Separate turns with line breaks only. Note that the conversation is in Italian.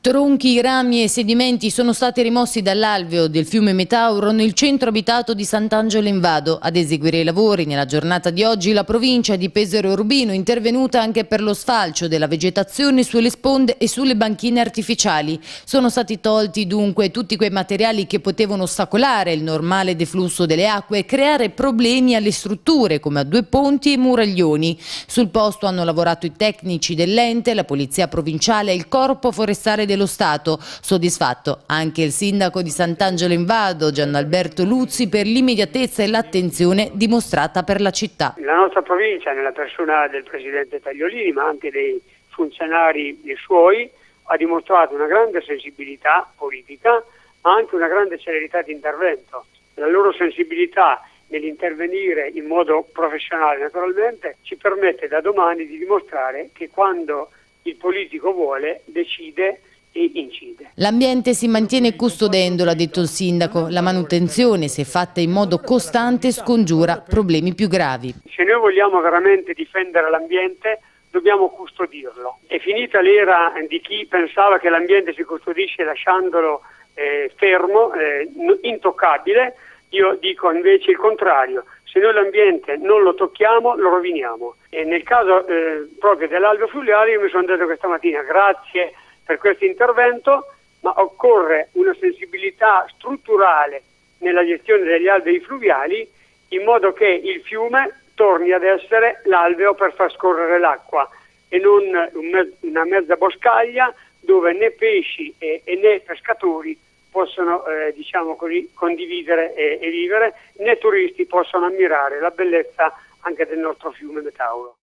Tronchi, rami e sedimenti sono stati rimossi dall'alveo del fiume Metauro nel centro abitato di Sant'Angelo in Vado. Ad eseguire i lavori nella giornata di oggi la provincia di Pesaro Urbino, intervenuta anche per lo sfalcio della vegetazione sulle sponde e sulle banchine artificiali. Sono stati tolti dunque tutti quei materiali che potevano ostacolare il normale deflusso delle acque e creare problemi alle strutture come a due ponti e muraglioni. Sul posto hanno lavorato i tecnici dell'ente, la polizia provinciale e il corpo forestale dello Stato. Soddisfatto anche il sindaco di Sant'Angelo in Vado, Gianalberto Luzzi, per l'immediatezza e l'attenzione dimostrata per la città.
La nostra provincia, nella persona del presidente Tagliolini, ma anche dei funzionari suoi, ha dimostrato una grande sensibilità politica, ma anche una grande celerità di intervento. La loro sensibilità nell'intervenire in modo professionale, naturalmente, ci permette da domani di dimostrare che quando il politico vuole, decide e incide.
L'ambiente si mantiene custodendolo, ha detto il sindaco. La manutenzione, se fatta in modo costante, scongiura problemi più gravi.
Se noi vogliamo veramente difendere l'ambiente, dobbiamo custodirlo. È finita l'era di chi pensava che l'ambiente si custodisce lasciandolo fermo, intoccabile. Io dico invece il contrario. Se noi l'ambiente non lo tocchiamo, lo roviniamo. E nel caso proprio dell'alveo fluviale, io mi sono detto questa mattina, grazie per questo intervento, ma occorre una sensibilità strutturale nella gestione degli alvei fluviali, in modo che il fiume torni ad essere l'alveo per far scorrere l'acqua e non una mezza boscaglia dove né pesci e né pescatori possono diciamo così, condividere e vivere, né turisti possono ammirare la bellezza anche del nostro fiume Metauro.